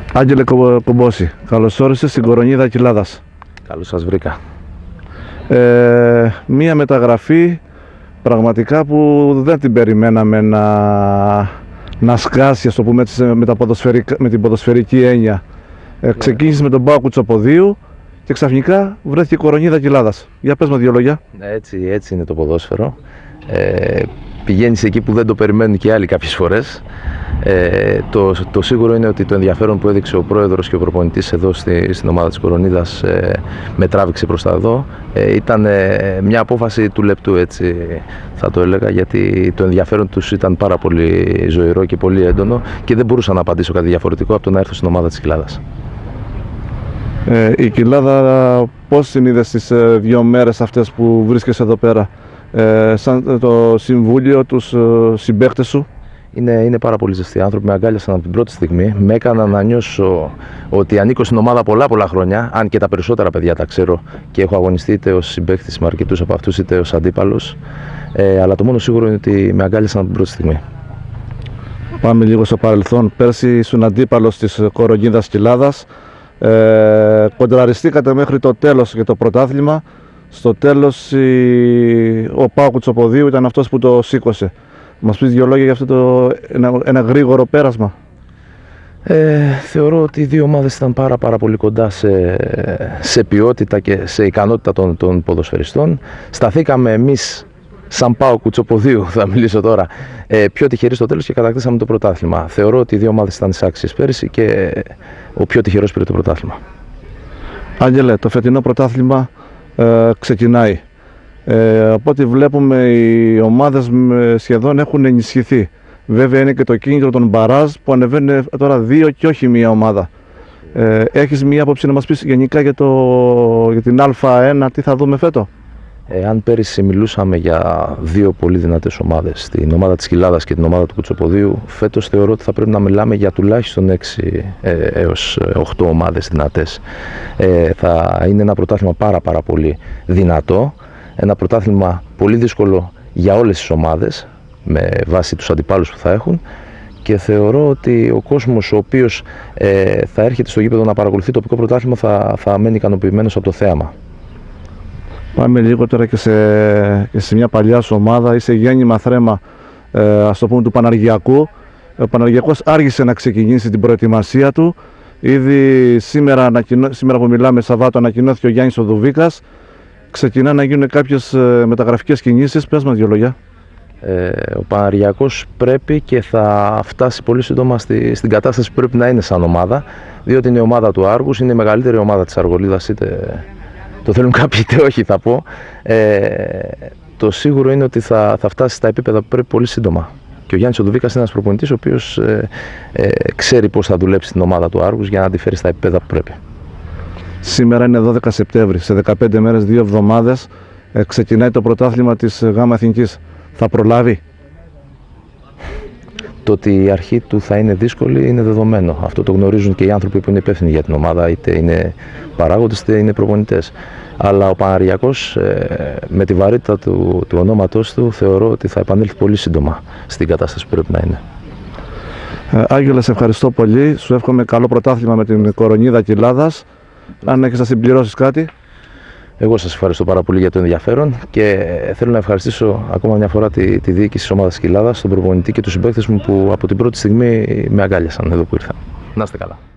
Άγγελε Κομπόση, καλώς όρισες στην Κορονίδα Κοιλάδας. Καλώς σας βρήκα. Μία μεταγραφή πραγματικά που δεν την περιμέναμε να σκάσει, ας το πούμε έτσι, με την ποδοσφαιρική έννοια. Ξεκίνησε με τον ΠΑΟΚ Κουτσοποδίου και ξαφνικά βρέθηκε η Κορονίδα Κοιλάδας. Για πες με δύο λόγια. Έτσι είναι το ποδόσφαιρο. Πηγαίνεις εκεί που δεν το περιμένουν και άλλοι κάποιες φορές. Το σίγουρο είναι ότι το ενδιαφέρον που έδειξε ο πρόεδρος και ο προπονητής εδώ στην ομάδα της Κορονίδας με τράβηξε προς τα εδώ. Ήταν μια απόφαση του λεπτού, έτσι θα το έλεγα, γιατί το ενδιαφέρον τους ήταν πάρα πολύ ζωηρό και πολύ έντονο και δεν μπορούσα να απαντήσω κάτι διαφορετικό από το να έρθω στην ομάδα της Κοιλάδας. Η Κοιλάδα πώς την είδες τις 2 μέρες αυτές που βρίσκεσαι εδώ πέρα, σαν το συμβούλιο, τους συμπαίκτες σου? Είναι πάρα πολύ ζεστοί άνθρωποι, με αγκάλιασαν από την πρώτη στιγμή, με έκαναν να νιώσω ότι ανήκω στην ομάδα πολλά χρόνια, αν και τα περισσότερα παιδιά τα ξέρω και έχω αγωνιστεί είτε ως συμπαίκτης με αρκετούς από αυτούς είτε ως αντίπαλος, αλλά το μόνο σίγουρο είναι ότι με αγκάλιασαν από την πρώτη στιγμή. Πάμε λίγο στο παρελθόν. Πέρσι ήσουν αντίπαλος της Κορονίδας Κοιλάδας, κοντραριστήκατε μέχρι το τέλος για το πρωτάθλημα. Στο τέλος ο ΠΑΟΚ Κουτσοποδίου ήταν αυτός που το σήκωσε. Μας πεις δύο λόγια για αυτό ένα γρήγορο πέρασμα? Θεωρώ ότι οι δύο ομάδες ήταν πάρα πολύ κοντά σε ποιότητα και σε ικανότητα των ποδοσφαιριστών. Σταθήκαμε εμείς σαν ΠΑΟΚ Κουτσοποδίου, θα μιλήσω τώρα, πιο τυχεροί στο τέλος και κατακτήσαμε το πρωτάθλημα. Θεωρώ ότι οι δύο ομάδες ήταν άξιες πέρυσι και ο πιο τυχερός πήρε το πρωτάθλημα. Άγγελε, το φετινό πρωτάθλημα ξεκινάει. Από ό,τι βλέπουμε οι ομάδες σχεδόν έχουν ενισχυθεί. Βέβαια είναι και το κίνητρο των μπαράζ που ανεβαίνουν τώρα 2 και όχι μία ομάδα. Έχεις μία άποψη να μας πεις γενικά για την Α1, τι θα δούμε φέτο? Αν πέρυσι μιλούσαμε για 2 πολύ δυνατές ομάδες, την ομάδα της Κοιλάδας και την ομάδα του Κουτσοποδίου, φέτος θεωρώ ότι θα πρέπει να μιλάμε για τουλάχιστον 6 έως 8 ομάδες δυνατές. Θα είναι ένα πρωτάθλημα πάρα πολύ δυνατό, ένα πρωτάθλημα πολύ δύσκολο για όλες τις ομάδες με βάση τους αντιπάλους που θα έχουν, και θεωρώ ότι ο κόσμος ο οποίος θα έρχεται στο γήπεδο να παρακολουθεί τοπικό πρωτάθλημα θα μένει ικανοποιημένος από το θέαμα. Πάμε λίγο τώρα και σε μια παλιά σου ομάδα. Είσαι γέννημα θρέμα, ας το πούμε, του Παναργιακού. Ο Παναργιακός άργησε να ξεκινήσει την προετοιμασία του. Ήδη σήμερα που μιλάμε, Σαββάτο, ανακοινώθηκε ο Γιάννης Οδουβίκας. Ξεκινά να γίνουν κάποιες μεταγραφικές κινήσεις. Πες μας δύο λόγια. Ο Παναργιακός πρέπει και θα φτάσει πολύ σύντομα στην κατάσταση που πρέπει να είναι σαν ομάδα, διότι είναι η ομάδα του Άργους, είναι η μεγαλύτερη ομάδα της Αργολίδας, είτε το θέλουν κάποιοι είτε όχι, θα πω. Το σίγουρο είναι ότι θα φτάσει στα επίπεδα που πρέπει πολύ σύντομα. Και ο Γιάννης Οδουβίκας είναι ένας προπονητής ο οποίος ξέρει πώς θα δουλέψει την ομάδα του Άργους για να τη φέρει στα επίπεδα που πρέπει. Σήμερα είναι 12 Σεπτέμβρη. Σε 15 μέρες, 2 εβδομάδες, ξεκινάει το πρωτάθλημα της ΓΑΜΑ Εθνικής. Θα προλάβει? Το ότι η αρχή του θα είναι δύσκολη είναι δεδομένο. Αυτό το γνωρίζουν και οι άνθρωποι που είναι υπεύθυνοι για την ομάδα, είτε είναι παράγοντες είτε είναι προπονητές. Αλλά ο Παναργιακός με τη βαρύτητα του ονόματός του θεωρώ ότι θα επανέλθει πολύ σύντομα στην κατάσταση που πρέπει να είναι. Άγγελε, σε ευχαριστώ πολύ. Σου εύχομαι καλό πρωτάθλημα με την Κορονίδα Κοιλάδας. Αν έχεις να συμπληρώσεις κάτι. Εγώ σας ευχαριστώ πάρα πολύ για το ενδιαφέρον και θέλω να ευχαριστήσω ακόμα μια φορά τη διοίκηση της ομάδας Κοιλάδας, τον προπονητή και τους συμπαίκτες μου που από την πρώτη στιγμή με αγκάλιασαν εδώ που ήρθα. Να είστε καλά.